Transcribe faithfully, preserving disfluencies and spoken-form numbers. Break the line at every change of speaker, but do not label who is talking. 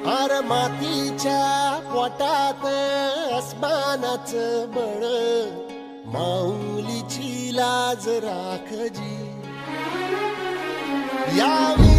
R मातीच्या पोटात अस्मानाचं बळ, माऊलीची लाज राखजी. या